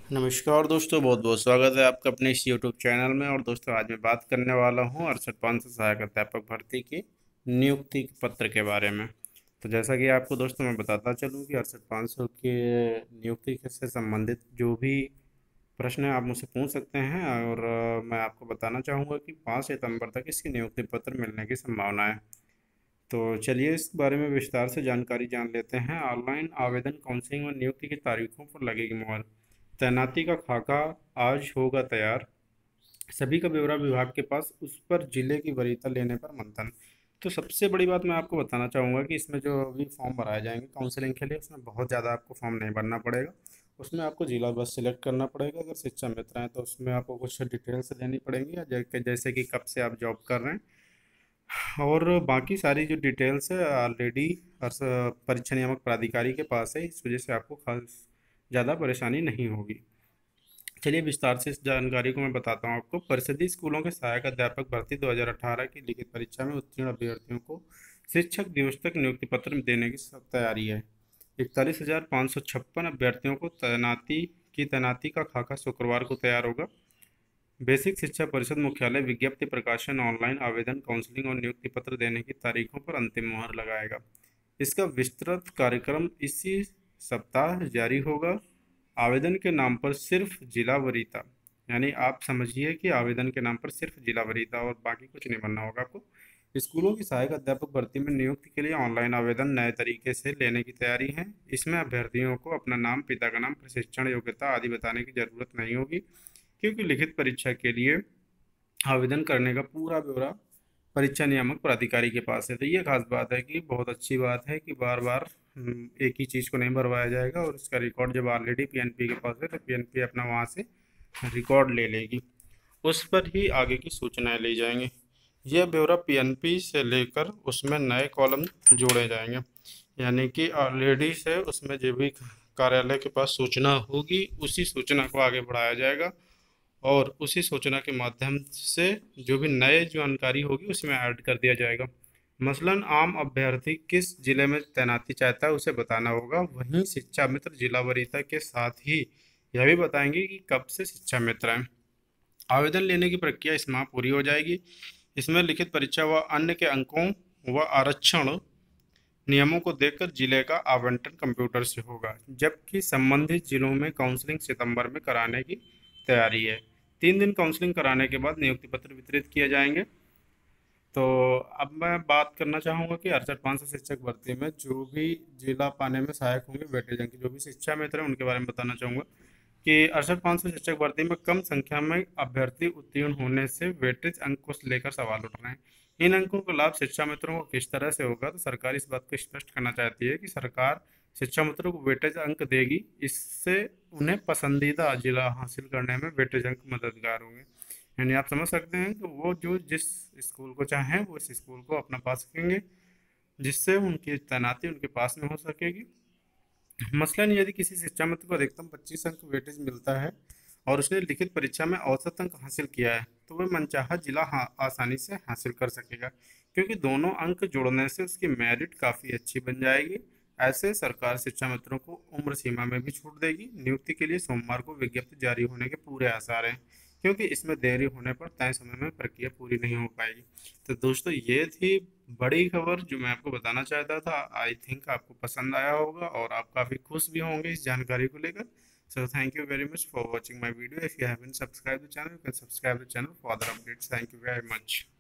नमस्कार दोस्तों, बहुत बहुत स्वागत है आपका अपने इस यूट्यूब चैनल में। और दोस्तों, आज मैं बात करने वाला हूं अरसद 500 सहायक अध्यापक भर्ती की नियुक्ति पत्र के बारे में। तो जैसा कि आपको दोस्तों मैं बताता चलूं कि अरसद 500 के नियुक्ति से संबंधित जो भी प्रश्न है आप मुझसे पूछ सकते हैं। और मैं आपको बताना चाहूँगा कि 5 सितंबर तक इसकी नियुक्ति पत्र मिलने की संभावना है। तो चलिए इस बारे में विस्तार से जानकारी जान लेते हैं। ऑनलाइन आवेदन, काउंसलिंग और नियुक्ति की तारीखों पर लगेगी मुहर। तैनाती का खाका आज होगा तैयार। सभी का ब्यौरा विभाग के पास, उस पर जिले की वरीयता लेने पर मंथन। तो सबसे बड़ी बात मैं आपको बताना चाहूँगा कि इसमें जो अभी फॉर्म भराए जाएंगे काउंसलिंग के लिए, उसमें बहुत ज़्यादा आपको फॉर्म नहीं भरना पड़ेगा। उसमें आपको जिला बस सिलेक्ट करना पड़ेगा। अगर शिक्षा मित्र हैं तो उसमें आपको कुछ डिटेल्स देनी पड़ेंगी, या जैसे कि कब से आप जॉब कर रहे हैं, और बाकी सारी जो डिटेल्स है ऑलरेडी परीक्षा नियामक प्राधिकारी के पास है। इस वजह से आपको खास ज़्यादा परेशानी नहीं होगी। चलिए विस्तार से इस जानकारी को मैं बताता हूँ आपको। परिषदीय स्कूलों के सहायक अध्यापक भर्ती 2018 की लिखित परीक्षा में उत्तीर्ण अभ्यर्थियों को शिक्षक दिवस तक नियुक्ति पत्र देने की तैयारी है। 41,556 अभ्यर्थियों को तैनाती का खाका शुक्रवार को तैयार होगा। बेसिक शिक्षा परिषद मुख्यालय विज्ञप्ति प्रकाशन, ऑनलाइन आवेदन, काउंसलिंग और नियुक्ति पत्र देने की तारीखों पर अंतिम मुहर लगाएगा। इसका विस्तृत कार्यक्रम इसी सप्ताह जारी होगा। आवेदन के नाम पर सिर्फ जिला वरीयता, यानी आप समझिए कि आवेदन के नाम पर सिर्फ जिला वरीयता और बाकी कुछ नहीं बनना होगा आपको। स्कूलों की सहायक अध्यापक भर्ती में नियुक्ति के लिए ऑनलाइन आवेदन नए तरीके से लेने की तैयारी है। इसमें अभ्यर्थियों को अपना नाम, पिता का नाम, प्रशिक्षण योग्यता आदि बताने की जरूरत नहीं होगी, क्योंकि लिखित परीक्षा के लिए आवेदन करने का पूरा ब्यौरा परीक्षा नियामक प्राधिकारी के पास है। तो ये खास बात है कि बहुत अच्छी बात है कि बार बार एक ही चीज़ को नहीं भरवाया जाएगा। और इसका रिकॉर्ड जब ऑलरेडी पीएनपी के पास है तो पीएनपी अपना वहाँ से रिकॉर्ड ले लेगी, उस पर ही आगे की सूचनाएं ली जाएंगी। यह ब्यौरा पीएनपी से लेकर उसमें नए कॉलम जोड़े जाएंगे, यानी कि ऑलरेडी से उसमें जो भी कार्यालय के पास सूचना होगी उसी सूचना को आगे बढ़ाया जाएगा, और उसी सूचना के माध्यम से जो भी नए जानकारी होगी उसमें ऐड कर दिया जाएगा। मसलन आम अभ्यर्थी किस जिले में तैनाती चाहता है उसे बताना होगा। वहीं शिक्षा मित्र जिला वरीयता के साथ ही यह भी बताएंगे कि कब से शिक्षा मित्र हैं। आवेदन लेने की प्रक्रिया इस माह पूरी हो जाएगी। इसमें लिखित परीक्षा व अन्य के अंकों व आरक्षण नियमों को देखकर जिले का आवंटन कंप्यूटर से होगा, जबकि संबंधित जिलों में काउंसलिंग सितंबर में कराने की तैयारी है। 3 दिन काउंसलिंग कराने के बाद नियुक्ति पत्र वितरित किए जाएंगे। तो अब मैं बात करना चाहूँगा कि 68,500 शिक्षक भर्ती में जो भी जिला पाने में सहायक होंगे वेटेज अंक, जो भी शिक्षा मित्र हैं उनके बारे में बताना चाहूँगा कि 68,500 शिक्षक भर्ती में कम संख्या में अभ्यर्थी उत्तीर्ण होने से वेटेज अंक को लेकर सवाल उठ रहे हैं। इन अंकों का लाभ शिक्षा मित्रों को किस तरह से होगा, तो सरकार इस बात को स्पष्ट करना चाहती है कि सरकार शिक्षा मित्रों को वेटेज अंक देगी। इससे उन्हें पसंदीदा जिला हासिल करने में वेटेज अंक मददगार होंगे। यानी आप समझ सकते हैं कि वो जो जिस स्कूल को चाहें वो इस स्कूल को अपना पा सकेंगे, जिससे उनकी तैनाती उनके पास में हो सकेगी। मसलन यदि किसी शिक्षा मित्र को अधिकतम 25 अंक वेटेज मिलता है और उसने लिखित परीक्षा में औसत अंक हासिल किया है, तो वह मनचाहा जिला आसानी से हासिल कर सकेगा, क्योंकि दोनों अंक जोड़ने से उसकी मेरिट काफ़ी अच्छी बन जाएगी। ऐसे सरकार शिक्षा मित्रों को उम्र सीमा में भी छूट देगी। नियुक्ति के लिए सोमवार को विज्ञप्ति जारी होने के पूरे आसार हैं, क्योंकि इसमें देरी होने पर तय समय में प्रक्रिया पूरी नहीं हो पाएगी। तो दोस्तों, ये थी बड़ी खबर जो मैं आपको बताना चाहता था। आई थिंक आपको पसंद आया होगा और आप काफ़ी खुश भी होंगे इस जानकारी को लेकर। So thank you very much for watching my video. If you haven't subscribe the channel, you can subscribe the channel for other updates. Thank you very much.